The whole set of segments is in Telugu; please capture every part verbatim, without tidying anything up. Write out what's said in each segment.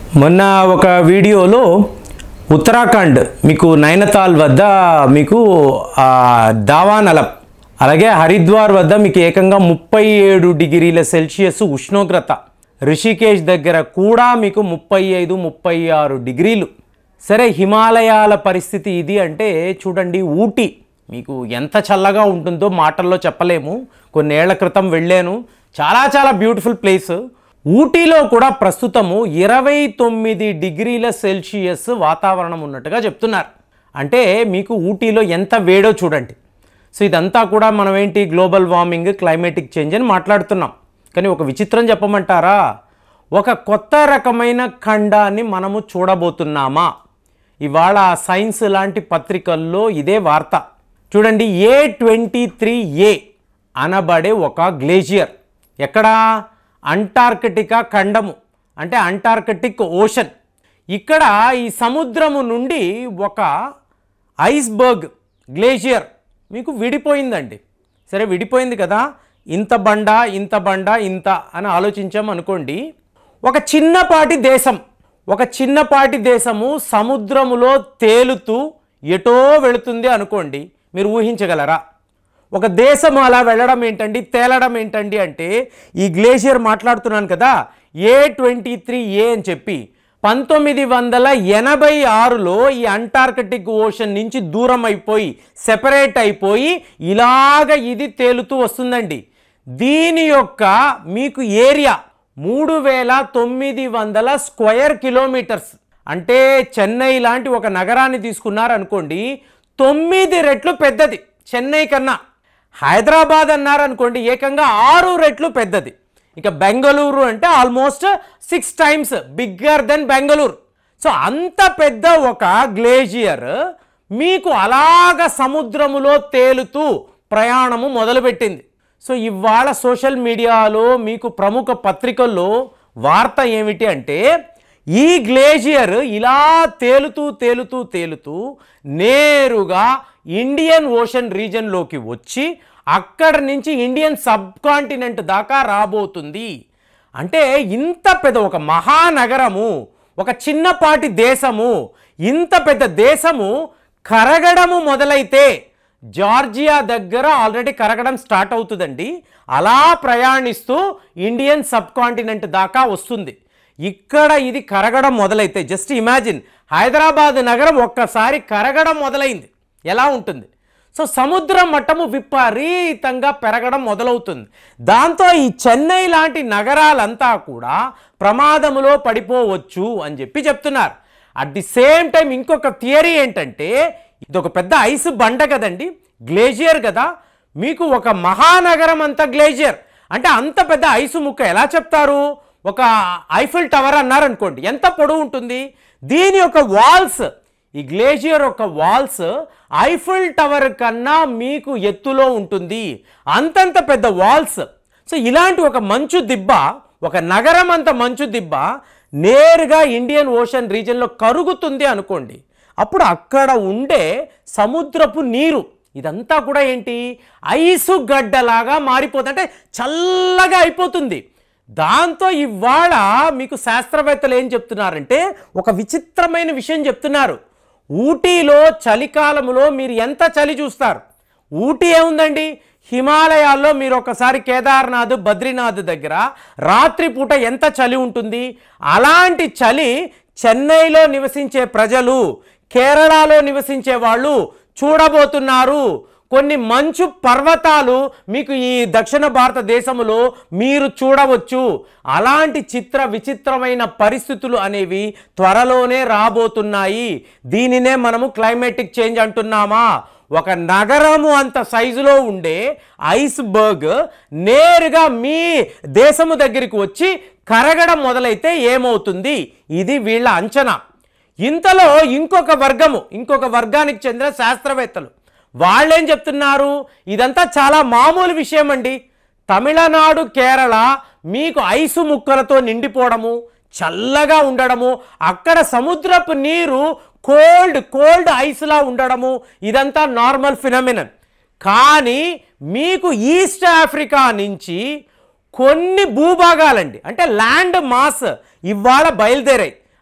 మొన్న ఒక వీడియోలో ఉత్తరాఖండ్ మీకు నైనతాల్ వద్ద మీకు దావానలం అలాగే హరిద్వార్ వద్ద మీకు ఏకంగా ముప్పై ఏడు డిగ్రీల సెల్సియస్ ఉష్ణోగ్రత, రిషికేష్ దగ్గర కూడా మీకు ముప్పై ఐదు ముప్పై ఆరు డిగ్రీలు. సరే, హిమాలయాల పరిస్థితి ఇది అంటే చూడండి, ఊటీ మీకు ఎంత చల్లగా ఉంటుందో మాటల్లో చెప్పలేము. కొన్నేళ్ల క్రితం వెళ్ళాను, చాలా చాలా బ్యూటిఫుల్ ప్లేస్. ఊటీలో కూడా ప్రస్తుతము ఇరవై తొమ్మిది డిగ్రీల సెల్సియస్ వాతావరణం ఉన్నట్టుగా చెప్తున్నారు. అంటే మీకు ఊటీలో ఎంత వేడో చూడండి. సో ఇదంతా కూడా మనం ఏంటి గ్లోబల్ వార్మింగ్, క్లైమేటిక్ చేంజ్ అని మాట్లాడుతున్నాం. కానీ ఒక విచిత్రం చెప్పమంటారా, ఒక కొత్త రకమైన ఖండాన్ని మనము చూడబోతున్నామా? ఇవాళ సైన్స్ లాంటి పత్రికల్లో ఇదే వార్త. చూడండి, ఏ ట్వంటీ త్రీ ఏ అనబడే ఒక గ్లేషియర్ ఎక్కడ, అంటార్కిటికా ఖండము అంటే అంటార్కిటిక్ ఓషన్. ఇక్కడ ఈ సముద్రము నుండి ఒక ఐస్బర్గ్ గ్లేషియర్ మీకు విడిపోయిందండి. సరే, విడిపోయింది కదా, ఇంత బండ ఇంత బండ ఇంత అని ఆలోచించాం అనుకోండి. ఒక చిన్నపాటి దేశం ఒక చిన్నపాటి దేశము సముద్రములో తేలుతూ ఎటో వెళుతుంది అనుకోండి. మీరు ఊహించగలరా? ఒక దేశము అలా వెళ్ళడం ఏంటండి, తేలడం ఏంటండి అంటే, ఈ గ్లేషియర్ మాట్లాడుతున్నాను కదా, ఏ ట్వంటీ త్రీ ఏ అని చెప్పి పంతొమ్మిది వందల ఎనభై ఆరులో ఈ అంటార్కిటిక్ ఓషన్ నుంచి దూరం అయిపోయి సెపరేట్ అయిపోయి ఇలాగ ఇది తేలుతూ వస్తుందండి. దీని యొక్క మీకు ఏరియా మూడు వేల తొమ్మిది వందల స్క్వేర్ కిలోమీటర్స్. అంటే చెన్నై లాంటి ఒక నగరాన్ని తీసుకున్నారనుకోండి, తొమ్మిది రెట్లు పెద్దది చెన్నై కన్నా. హైదరాబాద్ అన్నారనుకోండి, ఏకంగా ఆరు రెట్లు పెద్దది. ఇక బెంగళూరు అంటే almost six times bigger than Bengaluru. So అంత పెద్ద ఒక గ్లేషియర్ మీకు అలాగ సముద్రములో తేలుతూ ప్రయాణము మొదలుపెట్టింది. సో ఇవాళ సోషల్ మీడియాలో మీకు ప్రముఖ పత్రికల్లో వార్త ఏమిటి అంటే, ఈ గ్లేషియర్ ఇలా తేలుతూ తేలుతూ తేలుతూ నేరుగా ఇండియన్ ఓషన్ రీజన్లోకి వచ్చి అక్కడి నుంచి ఇండియన్ సబ్ కాంటినెంట్ దాకా రాబోతుంది. అంటే ఇంత పెద్ద ఒక మహానగరము, ఒక చిన్నపాటి దేశము, ఇంత పెద్ద దేశము కరగడము మొదలైతే జార్జియా దగ్గర ఆల్రెడీ కరగడం స్టార్ట్ అవుతుందండి. అలా ప్రయాణిస్తూ ఇండియన్ సబ్ కాంటినెంట్ దాకా వస్తుంది. ఇక్కడ ఇది కరగడం మొదలైతే జస్ట్ ఇమాజిన్, హైదరాబాద్ నగరం ఒక్కసారి కరగడం మొదలైంది, ఎలా ఉంటుంది? సో సముద్ర మట్టము విపరీతంగా పెరగడం మొదలవుతుంది. దాంతో ఈ చెన్నై లాంటి నగరాలంతా కూడా ప్రమాదములో పడిపోవచ్చు అని చెప్పి చెప్తున్నారు. అట్ ది సేమ్ టైం ఇంకొక థియరీ ఏంటంటే, ఇది ఒక పెద్ద ఐస్ బండ కదండి, గ్లేషియర్ కదా, మీకు ఒక మహానగరం అంత గ్లేషియర్ అంటే అంత పెద్ద ఐసు ముక్క ఎలా చెప్తారు? ఒక ఐఫిల్ టవర్ అన్నారనుకోండి, ఎంత పొడవు ఉంటుంది? దీని యొక్క వాల్స్, ఈ గ్లేషియర్ యొక్క వాల్స్ ఐఫిల్ టవర్ కన్నా మీకు ఎత్తులో ఉంటుంది, అంతంత పెద్ద వాల్స్. సో ఇలాంటి ఒక మంచు దిబ్బ, ఒక నగరం అంత మంచు దిబ్బ నేరుగా ఇండియన్ ఓషన్ రీజన్లో కరుగుతుంది అనుకోండి. అప్పుడు అక్కడ ఉండే సముద్రపు నీరు ఇదంతా కూడా ఏంటి, ఐసు గడ్డలాగా మారిపోతుంది, అంటే చల్లగా అయిపోతుంది. దాంతో ఇవాళ మీకు శాస్త్రవేత్తలు ఏం చెప్తున్నారంటే, ఒక విచిత్రమైన విషయం చెప్తున్నారు. ఊటీలో చలికాలంలో మీరు ఎంత చలి చూస్తారు? ఊటీ ఏముందండి, హిమాలయాల్లో మీరు ఒకసారి కేదార్నాథ్, బద్రీనాథ్ దగ్గర రాత్రిపూట ఎంత చలి ఉంటుంది? అలాంటి చలి చెన్నైలో నివసించే ప్రజలు, కేరళలో నివసించే వాళ్ళు చూడబోతున్నారు. కొన్ని మంచు పర్వతాలు మీకు ఈ దక్షిణ భారతదేశంలో మీరు చూడవచ్చు. అలాంటి చిత్ర విచిత్రమైన పరిస్థితులు అనేవి త్వరలోనే రాబోతున్నాయి. దీనినే మనము క్లైమేటిక్ చేంజ్ అంటున్నామా? ఒక నగరము అంత సైజులో ఉండే ఐస్బర్గ్ నేరుగా మీ దేశము దగ్గరికి వచ్చి కరగడం మొదలైతే ఏమవుతుంది? ఇది వీళ్ళ అంచనా. ఇంతలో ఇంకొక వర్గము, ఇంకొక వర్గానికి చెందిన శాస్త్రవేత్తలు వాళ్ళేం చెప్తున్నారు, ఇదంతా చాలా మామూలు విషయం అండి. తమిళనాడు, కేరళ మీకు ఐసు ముక్కలతో నిండిపోవడము, చల్లగా ఉండడము, అక్కడ సముద్రపు నీరు కోల్డ్ కోల్డ్ ఐస్లా ఉండడము, ఇదంతా నార్మల్ ఫినామినన్. కానీ మీకు ఈస్ట్ ఆఫ్రికా నుంచి కొన్ని భూభాగాలండి, అంటే ల్యాండ్ మాస్ ఇవాళ బయలుదేరాయి.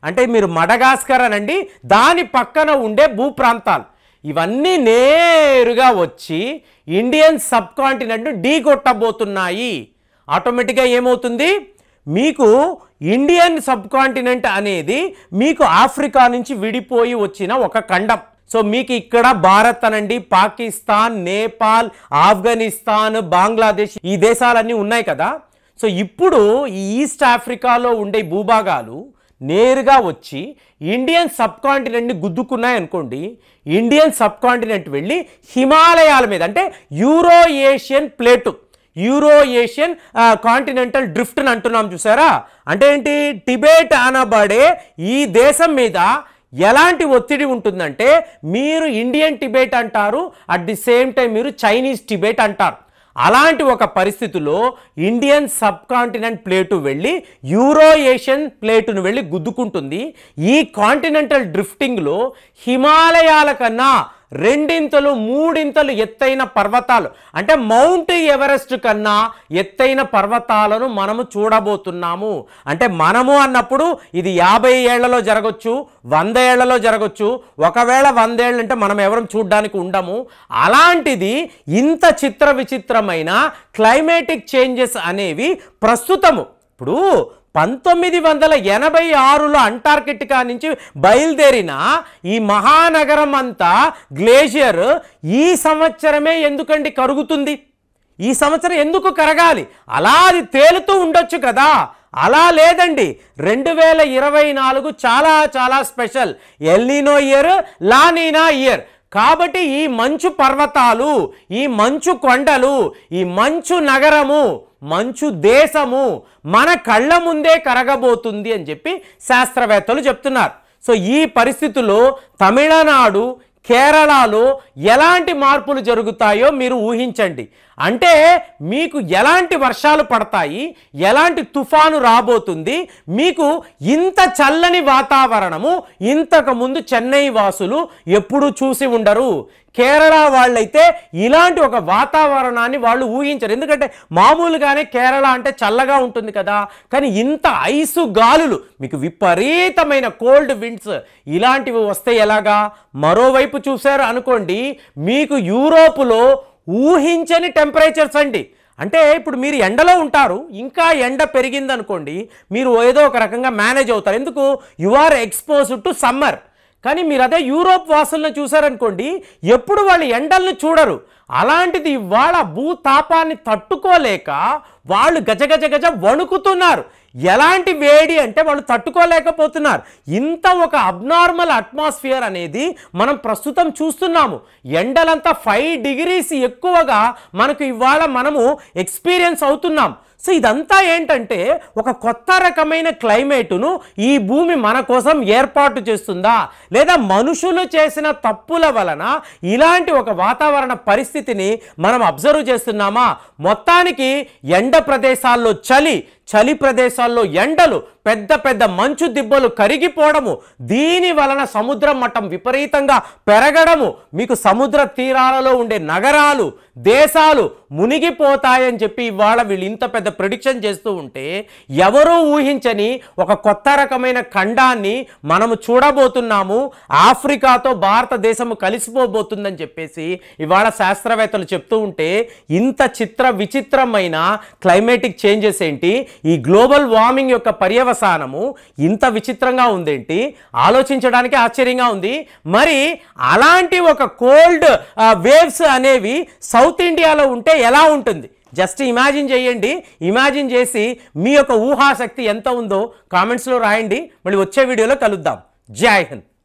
అంటే మీరు మడగాస్కర్ అనండి, దాని పక్కన ఉండే భూప్రాంతాలు ఇవన్నీ నేరుగా వచ్చి ఇండియన్ సబ్ కాంటినెంట్ను ఢీ కొట్టబోతున్నాయి. ఆటోమేటిక్గా ఏమవుతుంది, మీకు ఇండియన్ సబ్ కాంటినెంట్ అనేది మీకు ఆఫ్రికా నుంచి విడిపోయి వచ్చిన ఒక ఖండం. సో మీకు ఇక్కడ భారత్ అనండి, పాకిస్తాన్, నేపాల్, ఆఫ్ఘనిస్తాన్, బంగ్లాదేశ్ ఈ దేశాలన్నీ ఉన్నాయి కదా. సో ఇప్పుడు ఈ ఈస్ట్ ఆఫ్రికాలో ఉండే భూభాగాలు నేరుగా వచ్చి ఇండియన్ సబ్ కాంటినెంట్ని గుద్దుకున్నాయి అనుకోండి. ఇండియన్ సబ్ కాంటినెంట్ వెళ్ళి హిమాలయాల మీద అంటే Euro Asian plate, Euro Asian continental drift అని అంటున్నాం చూసారా. అంటే ఏంటి, టిబెట్ అనబడే ఈ దేశం మీద ఎలాంటి ఒత్తిడి ఉంటుందంటే మీరు ఇండియన్ టిబెట్ అంటారు, అట్ ది సేమ్ టైం మీరు చైనీస్ టిబెట్ అంటారు. అలాంటి ఒక పరిస్థితిలో ఇండియన్ సబ్ కాంటినెంట్ ప్లేటు వెళ్ళి యూరో ఏషియన్ ప్లేటును వెళ్ళి గుద్దుకుంటుంది. ఈ కాంటినెంటల్ డ్రిఫ్టింగ్లో హిమాలయాల కన్నా రెండింతలు మూడింతలు ఎత్తైన పర్వతాలు అంటే మౌంట్ ఎవరెస్ట్ కన్నా ఎత్తైన పర్వతాలను మనము చూడబోతున్నాము. అంటే మనము అన్నప్పుడు ఇది యాభై ఏళ్లలో జరగచ్చు, వంద ఏళ్లలో జరగచ్చు. ఒకవేళ వందేళ్ళు అంటే మనం ఎవరం చూడడానికి ఉండము. అలాంటిది ఇంత చిత్ర విచిత్రమైన క్లైమేటిక్ చేంజెస్ అనేవి ప్రస్తుతము ఇప్పుడు పంతొమ్మిది వందల ఎనభై ఆరులో అంటార్కిటికా నుంచి బయలుదేరిన ఈ మహానగరం అంతా గ్లేషియర్ ఈ సంవత్సరమే ఎందుకండి కరుగుతుంది? ఈ సంవత్సరం ఎందుకు కరగాలి? అలా అది తేలుతూ ఉండొచ్చు కదా. అలా లేదండి. రెండు వేల ఇరవై నాలుగు చాలా చాలా special El Nino year, La Nina year. కాబట్టి ఈ మంచు పర్వతాలు, ఈ మంచు కొండలు, ఈ మంచు నగరము, మంచు దేశము మన కళ్ళ ముందే కరగబోతుంది అని చెప్పి శాస్త్రవేత్తలు చెప్తున్నారు. సో ఈ పరిస్థితుల్లో తమిళనాడు, కేరళలో ఎలాంటి మార్పులు జరుగుతాయో మీరు ఊహించండి. అంటే మీకు ఎలాంటి వర్షాలు పడతాయి, ఎలాంటి తుఫాను రాబోతుంది. మీకు ఇంత చల్లని వాతావరణము ఇంతకుముందు చెన్నై వాసులు ఎప్పుడూ చూసి ఉండరు. కేరళ వాళ్ళైతే ఇలాంటి ఒక వాతావరణాన్ని వాళ్ళు ఊహించరు. ఎందుకంటే మామూలుగానే కేరళ అంటే చల్లగా ఉంటుంది కదా. కానీ ఇంత ఐసు గాలులు, మీకు విపరీతమైన కోల్డ్ విండ్స్ ఇలాంటివి వస్తే ఎలాగా? మరోవైపు చూశారు అనుకోండి, మీకు యూరోపులో ఊహించని టెంపరేచర్స్ అండి. అంటే ఇప్పుడు మీరు ఎండలో ఉంటారు, ఇంకా ఎండ పెరిగిందనుకోండి మీరు ఏదో ఒక రకంగా మేనేజ్ అవుతారు. ఎందుకు? You are exposed to summer. కానీ మీరు అదే యూరోప్ వాసులను చూసారనుకోండి, ఎప్పుడు వాళ్ళు ఎండల్ని చూడరు. అలాంటిది ఇవాళ భూతాపాన్ని తట్టుకోలేక వాళ్ళు గజ గజ గజ వణుకుతున్నారు. ఎలాంటి వేడి అంటే వాళ్ళు తట్టుకోలేకపోతున్నారు. ఇంత ఒక అబ్నార్మల్ అట్మాస్ఫియర్ అనేది మనం ప్రస్తుతం చూస్తున్నాము. ఎండలంతా ఫైవ్ డిగ్రీస్ ఎక్కువగా మనకు ఇవాళ మనము ఎక్స్పీరియన్స్ అవుతున్నాం. సో ఇదంతా ఏంటంటే ఒక కొత్త రకమైన క్లైమేటును ఈ భూమి మన కోసం ఏర్పాటు చేస్తుందా, లేదా మనుషులు చేసిన తప్పుల వలన ఇలాంటి ఒక వాతావరణ పరిస్థితిని మనం అబ్జర్వ్ చేస్తున్నామా? మొత్తానికి ఎండ ప్రదేశాల్లో చలి, చలి ప్రదేశాల్లో ఎండలు, పెద్ద పెద్ద మంచు దిబ్బలు కరిగిపోవడము, దీని వలన సముద్ర మట్టం విపరీతంగా పెరగడము, మీకు సముద్ర తీరాలలో ఉండే నగరాలు, దేశాలు మునిగిపోతాయని చెప్పి ఇవాళ వీళ్ళు ఇంత పెద్ద ప్రిడిక్షన్ చేస్తూ ఉంటే ఎవరూ ఊహించని ఒక కొత్త రకమైన ఖండాన్ని మనము చూడబోతున్నాము. ఆఫ్రికాతో భారతదేశము కలిసిపోబోతుందని చెప్పేసి ఇవాళ శాస్త్రవేత్తలు చెప్తూ ఉంటే ఇంత చిత్ర విచిత్రమైన క్లైమేటిక్ చేంజెస్ ఏంటి, ఈ గ్లోబల్ వార్మింగ్ యొక్క పర్యవసానము ఇంత విచిత్రంగా ఉందేంటి, ఆలోచించడానికి ఆశ్చర్యంగా ఉంది. మరి అలాంటి ఒక కోల్డ్ వేవ్స్ అనేవి సౌత్ ఇండియాలో ఉంటే ఎలా ఉంటుంది? జస్ట్ ఇమాజిన్ చేయండి. ఇమాజిన్ చేసి మీ యొక్క ఊహాశక్తి ఎంత ఉందో కామెంట్స్లో రాయండి. మళ్ళీ వచ్చే వీడియోలో కలుద్దాం. జై హింద్.